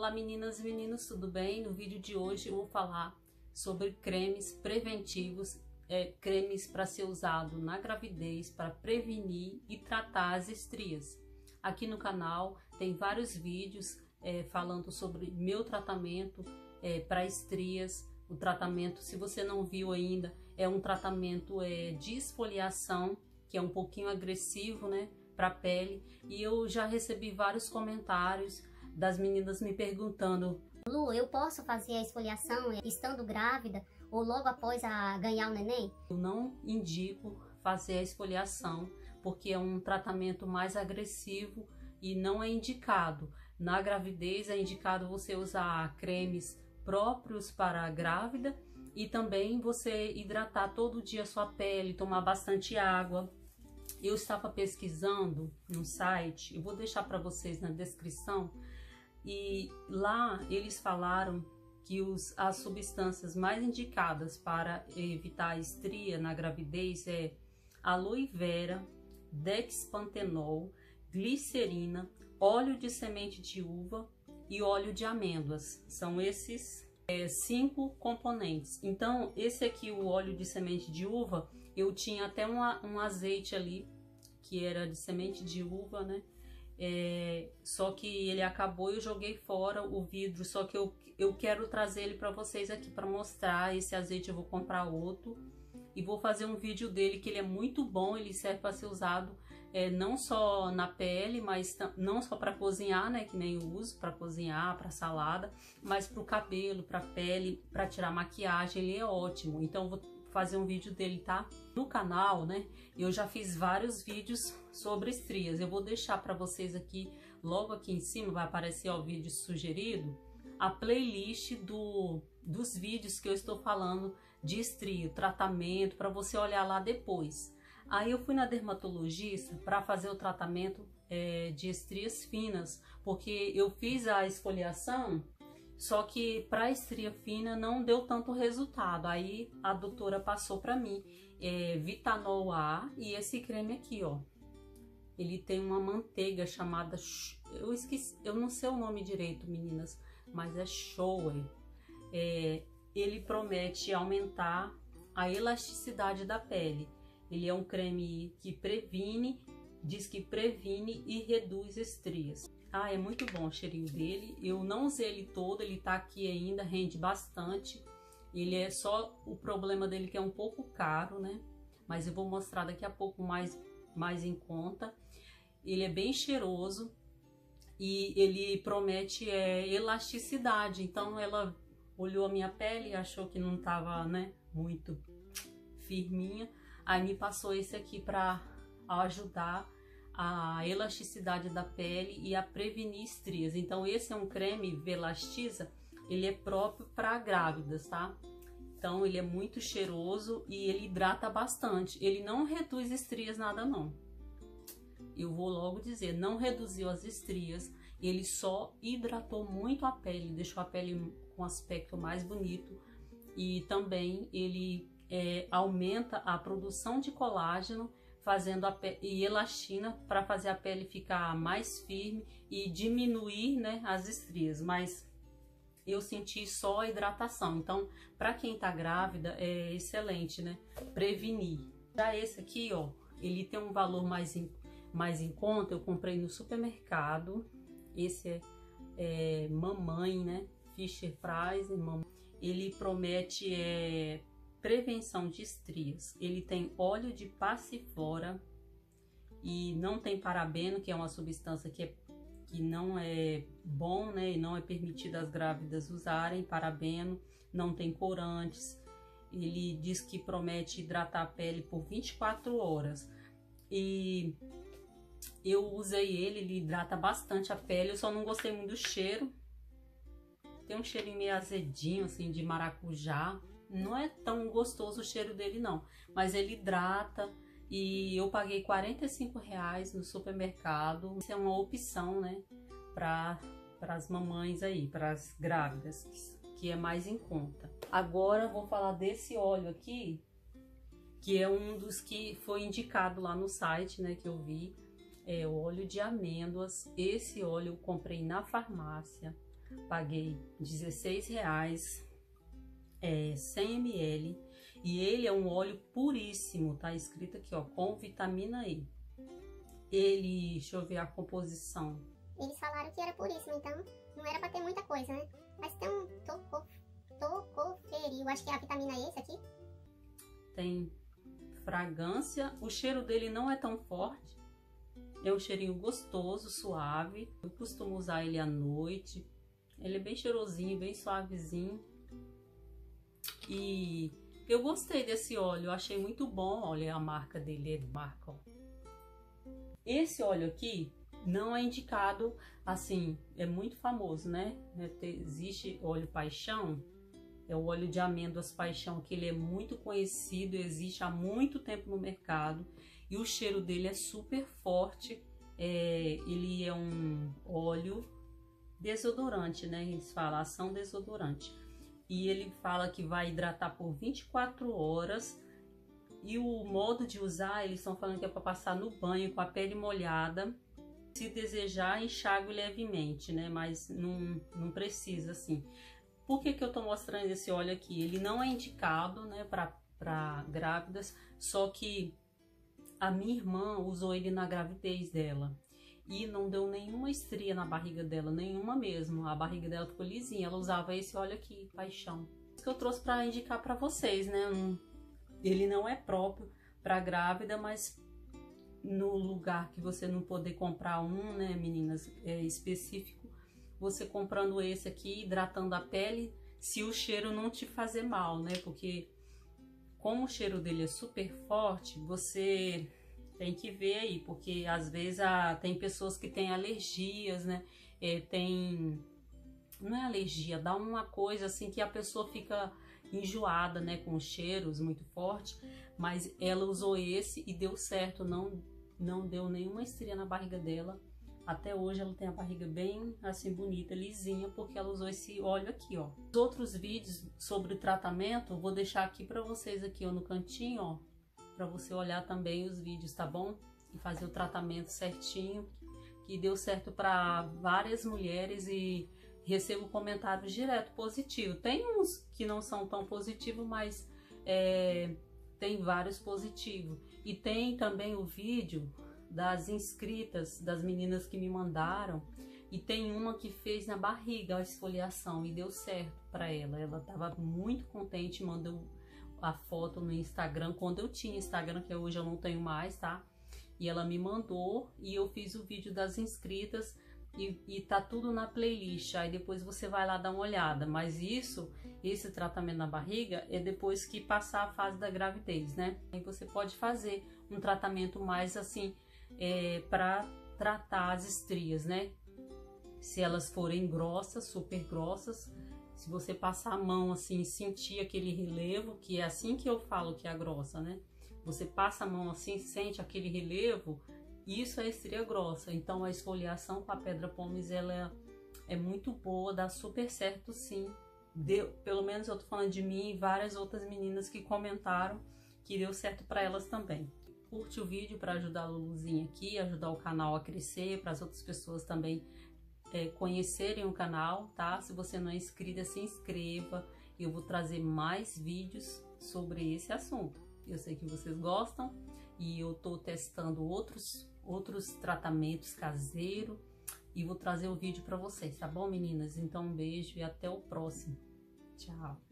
Olá meninas e meninos, tudo bem? No vídeo de hoje eu vou falar sobre cremes preventivos, cremes para ser usado na gravidez para prevenir e tratar as estrias. Aqui no canal tem vários vídeos falando sobre meu tratamento para estrias. O tratamento, se você não viu ainda, é um tratamento de esfoliação, que é um pouquinho agressivo, né, para a pele. E eu já recebi vários comentários das meninas me perguntando: Lu, eu posso fazer a esfoliação estando grávida ou logo após ganhar o neném? Eu não indico fazer a esfoliação, porque é um tratamento mais agressivo e não é indicado. Na gravidez é indicado você usar cremes próprios para a grávida e também você hidratar todo dia a sua pele, tomar bastante água. Eu estava pesquisando no site, eu vou deixar para vocês na descrição, e lá eles falaram que as substâncias mais indicadas para evitar a estria na gravidez é aloe vera, dexpantenol, glicerina, óleo de semente de uva e óleo de amêndoas. São esses 5 componentes. Então esse aqui, o óleo de semente de uva, eu tinha até um azeite ali que era de semente de uva, né? Só que ele acabou e eu joguei fora o vidro. Só que eu quero trazer ele para vocês aqui para mostrar. Esse azeite eu vou comprar outro e vou fazer um vídeo dele, que ele é muito bom. Ele serve para ser usado não só na pele, mas não só para cozinhar, né, que nem eu uso para cozinhar, para salada, mas para o cabelo, para pele, para tirar maquiagem. Ele é ótimo. Então eu vou fazer um vídeo dele, tá? No canal, né, eu já fiz vários vídeos sobre estrias. Eu vou deixar para vocês aqui, logo aqui em cima vai aparecer o vídeo sugerido, a playlist dos vídeos que eu estou falando de estria, tratamento, para você olhar lá depois. Aí eu fui na dermatologista para fazer o tratamento de estrias finas, porque eu fiz a esfoliação, só que para estria fina não deu tanto resultado. Aí a doutora passou para mim Vitanol A e esse creme aqui, ó. Ele tem uma manteiga chamada, eu esqueci, eu não sei o nome direito, meninas, mas é Shower. Ele promete aumentar a elasticidade da pele. Ele é um creme que diz que previne e reduz estrias. É muito bom o cheirinho dele. Eu não usei ele todo, ele tá aqui ainda, rende bastante. Ele é só, o problema dele que é um pouco caro, né? Mas eu vou mostrar daqui a pouco mais em conta. Ele é bem cheiroso e ele promete elasticidade. Então ela olhou a minha pele e achou que não tava, né, muito firminha. Aí me passou esse aqui para ajudar a elasticidade da pele e a prevenir estrias. Então esse é um creme Velastiza, ele é próprio para grávidas, tá? Então ele é muito cheiroso e ele hidrata bastante. Ele não reduz estrias nada não. Eu vou logo dizer, não reduziu as estrias, ele só hidratou muito a pele, deixou a pele com aspecto mais bonito. E também ele aumenta a produção de colágeno, fazendo e elastina, para fazer a pele ficar mais firme e diminuir, né, as estrias. Mas eu senti só a hidratação. Então, para quem tá grávida, é excelente, né, prevenir. Já esse aqui, ó, ele tem um valor mais em conta. Eu comprei no supermercado. Esse é Mamãe, né, Fisher Price. Ele promete prevenção de estrias. Ele tem óleo de passiflora e não tem parabeno, que é uma substância que não é bom, né, e não é permitido as grávidas usarem parabeno. Não tem corantes. Ele diz que promete hidratar a pele por 24 horas. E eu usei ele hidrata bastante a pele. Eu só não gostei muito do cheiro. Tem um cheirinho meio azedinho, assim, de maracujá. Não é tão gostoso o cheiro dele não, mas ele hidrata. E eu paguei R$45 no supermercado. Isso é uma opção, né, para as mamães aí, para as grávidas, que é mais em conta. Agora eu vou falar desse óleo aqui, que é um dos que foi indicado lá no site, né, que eu vi. É óleo de amêndoas. Esse óleo eu comprei na farmácia. paguei R$16, 100 ml, e ele é um óleo puríssimo, tá escrito aqui, ó, com vitamina E. Ele, deixa eu ver a composição. Eles falaram que era puríssimo, então não era pra ter muita coisa, né? Mas tem um tocoferil, acho que é a vitamina E esse aqui. Tem fragrância, o cheiro dele não é tão forte, é um cheirinho gostoso, suave. Eu costumo usar ele à noite, ele é bem cheirosinho, bem suavezinho. E eu gostei desse óleo, eu achei muito bom. Olha a marca dele, é marca, ó. Esse óleo aqui não é indicado, assim, é muito famoso, né? Existe óleo paixão, é o óleo de amêndoas paixão, que ele é muito conhecido, existe há muito tempo no mercado, e o cheiro dele é super forte. Ele é um óleo desodorante, né? Eles falam ação desodorante. E ele fala que vai hidratar por 24 horas. E o modo de usar, eles estão falando que é para passar no banho com a pele molhada. Se desejar, enxague levemente, né? Mas não precisa, assim. Por que que eu tô mostrando esse óleo aqui? Ele não é indicado, né, para grávidas, só que a minha irmã usou ele na gravidez dela. E não deu nenhuma estria na barriga dela, nenhuma mesmo. A barriga dela ficou lisinha. Ela usava esse óleo aqui, paixão. Isso que eu trouxe para indicar para vocês, né? Ele não é próprio para grávida, mas no lugar que você não poder comprar um, né, meninas, específico, você comprando esse aqui, hidratando a pele, se o cheiro não te fazer mal, né? Porque como o cheiro dele é super forte, você tem que ver aí, porque às vezes tem pessoas que têm alergias, né? Não é alergia, dá uma coisa assim que a pessoa fica enjoada, né? Com cheiros muito fortes, mas ela usou esse e deu certo, não deu nenhuma estria na barriga dela. Até hoje ela tem a barriga bem assim bonita, lisinha, porque ela usou esse óleo aqui, ó. Os outros vídeos sobre o tratamento, eu vou deixar aqui para vocês aqui, ó, no cantinho, ó, para você olhar também os vídeos, tá bom? E fazer o tratamento certinho, que deu certo para várias mulheres e recebo comentários direto positivo. Tem uns que não são tão positivos, mas tem vários positivos. E tem também o vídeo das inscritas, das meninas que me mandaram, e tem uma que fez na barriga a esfoliação e deu certo para ela. Ela estava muito contente, mandou a foto no Instagram, quando eu tinha Instagram, que hoje eu não tenho mais, tá? E ela me mandou e eu fiz o vídeo das inscritas e tá tudo na playlist. Aí depois você vai lá dar uma olhada. Mas esse tratamento na barriga é depois que passar a fase da gravidez, né? Aí você pode fazer um tratamento mais assim, para tratar as estrias, né? Se elas forem grossas, super grossas, se você passar a mão assim, sentir aquele relevo, que é assim que eu falo que é a grossa, né? Você passa a mão assim, sente aquele relevo, isso é estria grossa. Então a esfoliação com a pedra pomes, ela é muito boa, dá super certo sim. Pelo menos eu tô falando de mim e várias outras meninas que comentaram que deu certo para elas também. Curte o vídeo para ajudar a Luluzinha aqui, ajudar o canal a crescer, para as outras pessoas também conhecerem o canal, tá? Se você não é inscrita, se inscreva. Eu vou trazer mais vídeos sobre esse assunto. Eu sei que vocês gostam e eu tô testando outros tratamentos caseiros e vou trazer o vídeo para vocês, tá bom, meninas? Então um beijo e até o próximo. Tchau!